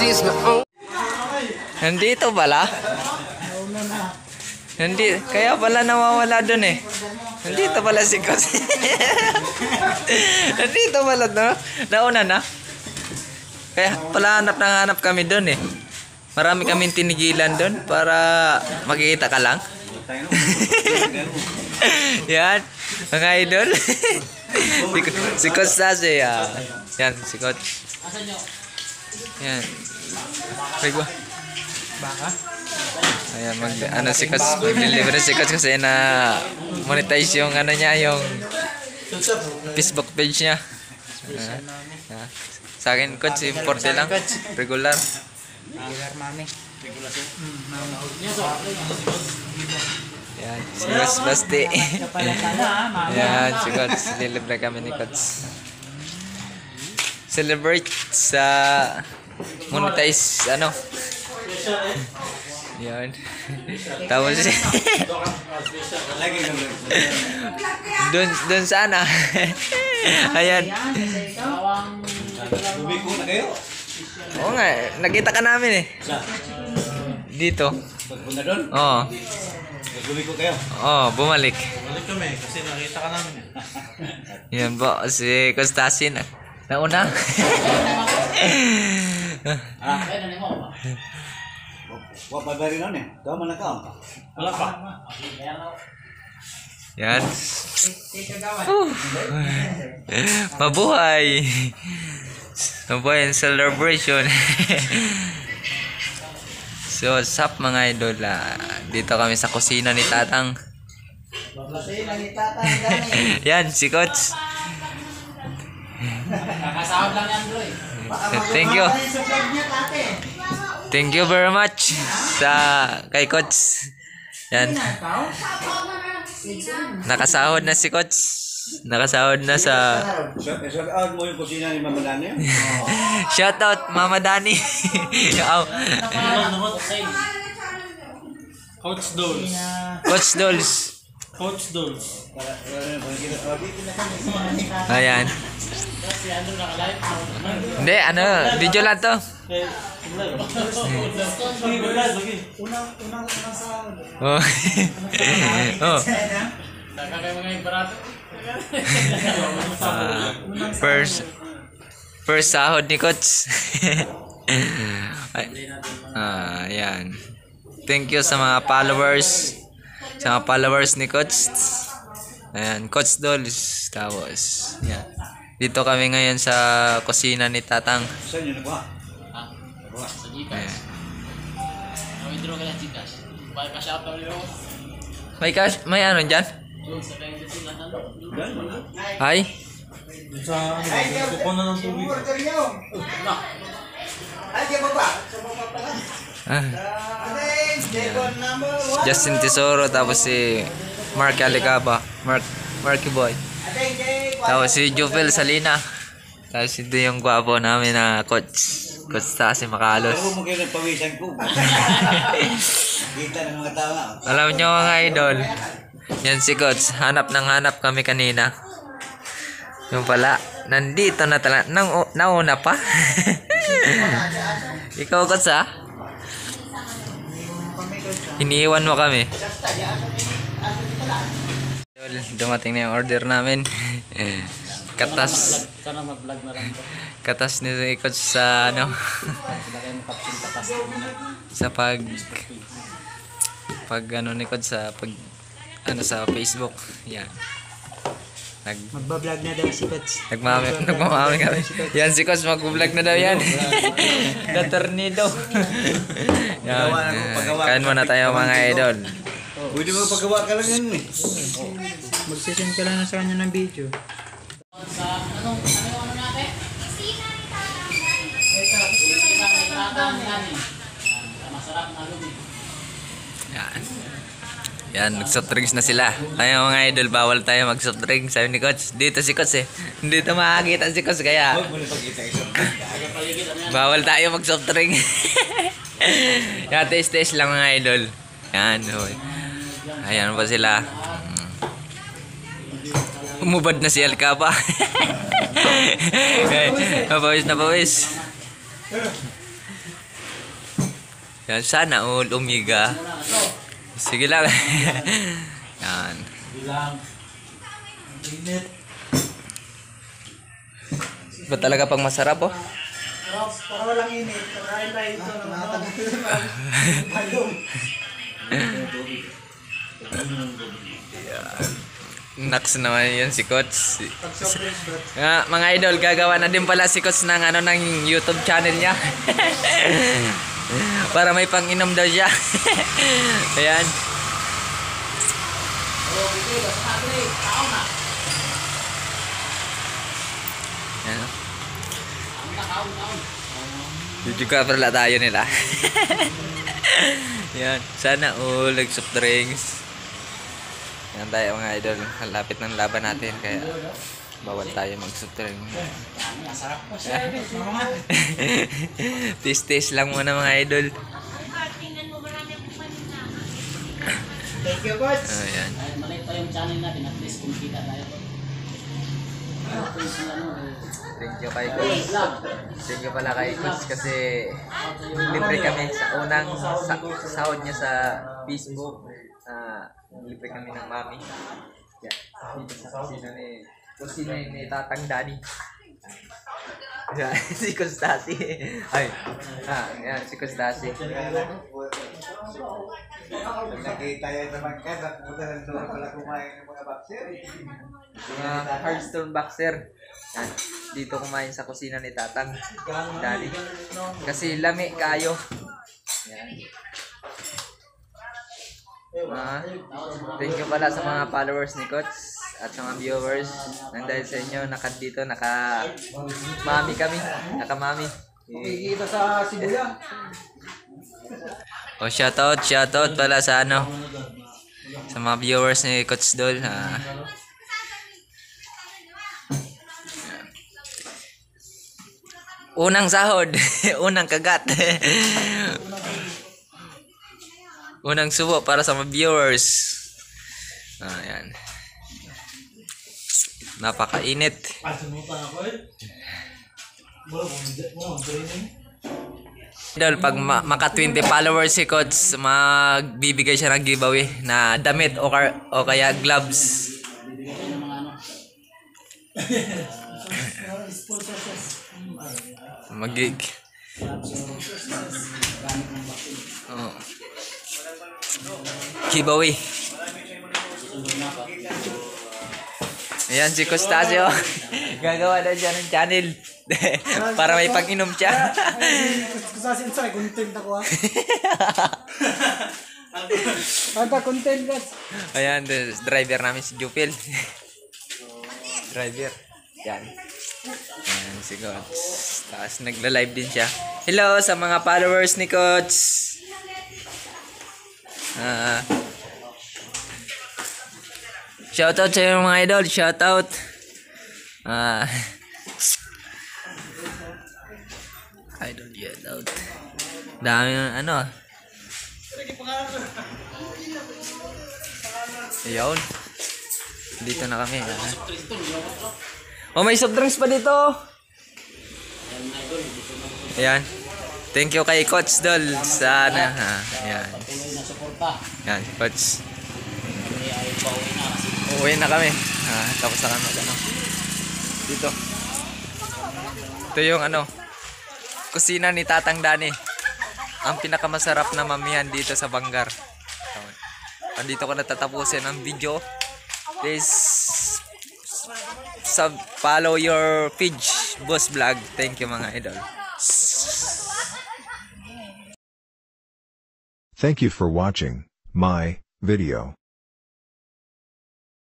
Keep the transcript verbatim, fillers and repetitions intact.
she's my own. Nandito pala? Hindi, kaya pala nawawala dun eh. Nandito pala si Coach. Nandito pala no? Nauna na. Kaya pala hanap na hanap kami dun eh. Marami kaming tinigilan dun para makikita ka lang. Yan, mga idol. Si Coach Sase yan. Yan, si Coach. Yan. Rigwa. Baka? Ayan, mag, ano si Coach, mag-deliver si Coach kasi na monetize yung ano niya, yung Facebook page niya. Uh, uh, sa akin Coach, forty lang, regular. Regular mami. Yan, si Coach Basti. Yan, si Coach, deliver kami ni Coach. Celebrate sa monetize, ano. Yan. Tapos Dun dun sana. Ayan. Oo nga, nakita ka namin eh. Dito. Pagpunta doon? Oo. Lumiko kayo? Oo, bumalik. Balik kami kasi nakita ka namin. Yan po, si Constasin. Nauna. Ah, wala pa ba rin nun eh? Ikaw man nakaw? Wala pa. Yan. Uh. Mabuhay. Mabuhay ang celebration. So, what's up mga idol? Uh, dito kami sa kusina ni Tatang. Kusina ni Tatang gani. Yan, si Coach. Kakasahod lang yan bro eh. Thank you. Thank you very much sa kay Coach. Yan. Nakasahod na si Coach. Nakasahod na sa Shout out mo yung kusina ni Mama Dani. shout out Mama Dani. Coach Dolls. Coach Dolls. Coach Dolls. Ayan. Hindi, ano, video lang to. Oh. Oh. Uh, first first sahod ni Coach. Ah, ayan. Thank you sa mga followers. Sa mga followers ni Coach. Ayan, Coach Dolls. Tapos, yan. Dito kami ngayon sa kusina ni Tatang. Saan yun nakuha? Sa Gcash. Withdraw ka lang Gcash. May cash out na ulit. May cash, may ano dyan? Ay? Sa ano, kuko na ng tubig. Ah. Justin Tesoro, tapos si Mark Alicaba, Mark Marky Boy. Tapos si Jufel Salina. Tapos ito yung gwapo namin na Coach. Coach Tasi Makalos. Ako mo kayo ng pawisan ko. Kita ng mga tao. Alam nyo mga idol, yan si Coach. Hanap ng hanap kami kanina. Yung pala, nandito na talaga. Nang, nauna pa. Ikaw Coach ha? Iniiwan mo kami. Dumating na yung order namin. Katas. Sana mag-vlog na lang. Katas ni Coach sa ano. Sa pag pag ano ni Coach sa pag ano sa Facebook. Yan. Nag Magba-vlog na daw si Coach. Nagmami, nagmamami kami. Yan si Coach mag-vlog na daw yan. The tornado. Yan. Kain muna tayo mga idol. Pwede mo paggawa ka lang yan eh. Mag-session ka lang na sa kanya ng video. Sa anong ano ano natin? Masarap na lumi. Yan. Yan, nag-soft drinks na sila. Tayo mga idol, bawal tayo mag-soft drinks. Sabi ni Coach, dito si Coach eh. Dito makakita si Coach kaya bawal tayo mag-soft drink. Yan, taste-taste lang mga idol. Yan, hoy. Ayan pa sila. Umubad na si Alcaba. Okay, napawis na pawis. Yan, sana all omega. Sige lang. Yan. Bilang. Init. Ba talaga pang masarap oh? Para walang init. Kain tayo ito. Naks naman yun si Coach. Nga, mga idol, gagawa na din pala si Coach ng ano ng YouTube channel niya. Para may pang-inom daw siya. Ayan. Ayan. Yung ka pala tayo nila. Yan. Sana all like soft drinks. Yan tayo mga idol. Lapit ng laban natin. Kaya bawal tayo mag-soft drink. Masarap po siya. Taste-taste lang muna mga idol. Thank you, Coach. Ayan. Ay, maliit pa yung channel natin. At least kumikita tayo. Thank you kay Coach. Thank you pala kay Coach kasi libre kami sa unang sa sahod niya sa Facebook. Ah, libre kami ng mami. Yan. Dito sa kusina ni kusina ni Tatang Danny. Yan, si Costasi. Ay. Ah, yan si Costasi. Pag nakita yan sa bangkad, nakuha ng doon pala kumain ng mga boxer. Mga Hearthstone boxer. Yan. Dito kumain sa kusina ni Tatang Danny. Kasi lami kayo. Yan. Ah, thank you pala sa mga followers ni Coach at sa mga viewers. Nang dahil sa inyo, naka dito, naka mami kami. Naka mami. Kikita sa Sibuya. Oh, shoutout, shoutout pala sa ano, sa mga viewers ni Coach Dol. Ah. Unang sahod, unang kagat. Unang subo para sa mga viewers. Ah, yan. Napakainit. Idol, pag ma maka twenty followers si Coach, magbibigay siya ng giveaway na damit o, kar o kaya gloves. Magig. Oh. Giveaway. Ayan si Costasio. Gagawa na dyan ng channel. Para may pang-inom siya. Kusasin sa content ako ha. Ada content guys. Ayan, the driver namin si Jupil. Driver. Yan. Ayan si Coach. Tapos nagla-live din siya. Hello sa mga followers ni Coach. Ah. Shoutout sa iyo mga idol, shoutout. Ah. Idol shoutout. Dami ng ano. Ayun. Dito na kami. Ah. Oh, may soft drinks pa dito. Ayan. Thank you kay Coach Dol sa na. Ha. Ayan. Yan, Coach. Uwi na kami. Ah, tapos na kami ano. Dito. Ito yung ano, kusina ni Tatang Danny. Ang pinakamasarap na mamihan dito sa Bangar. Andito ko natatapusin ang video. Please sub follow your page, Boss Vlog. Thank you mga idol. Thank you for watching my video.